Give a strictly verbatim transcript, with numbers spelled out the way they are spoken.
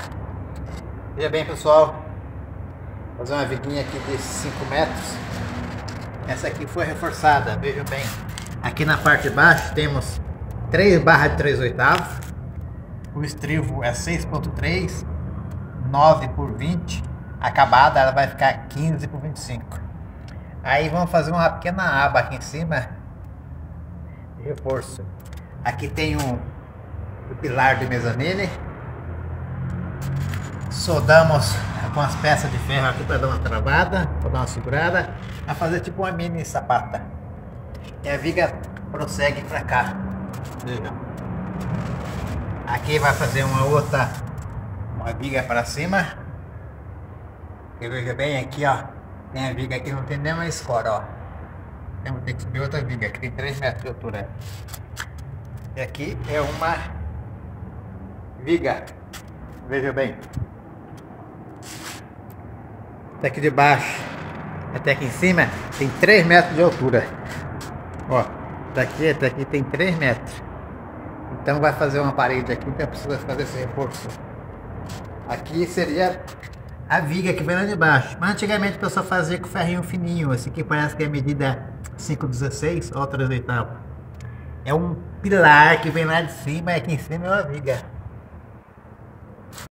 Veja bem, pessoal, vou fazer uma viguinha aqui de cinco metros. Essa aqui foi reforçada, vejam bem. Aqui na parte de baixo temos três barras de três oitavos. O estrivo é seis ponto três, nove por vinte. Acabada ela vai ficar quinze por vinte e cinco. Aí vamos fazer uma pequena aba aqui em cima de reforço. Aqui tem um, o pilar de mezanine. Soldamos com as peças de ferro aqui para dar uma travada, para dar uma segurada, para fazer tipo uma mini sapata. E a viga prossegue para cá. Veja. Aqui vai fazer uma outra, uma viga para cima. E veja bem aqui, ó, tem a viga aqui, não tem nenhuma escora, ó. Temos que subir outra viga, que tem três metros de altura. E aqui é uma viga, veja bem. Daqui de baixo até aqui em cima tem três metros de altura. Ó, daqui até aqui tem três metros. Então vai fazer uma parede aqui, então precisa fazer esse reforço. Aqui seria a viga que vem lá de baixo. Mas antigamente o pessoal fazia com ferrinho fininho. Esse aqui parece que é a medida cinco dezesseis ou três oitavos. É um pilar que vem lá de cima e aqui em cima é uma viga.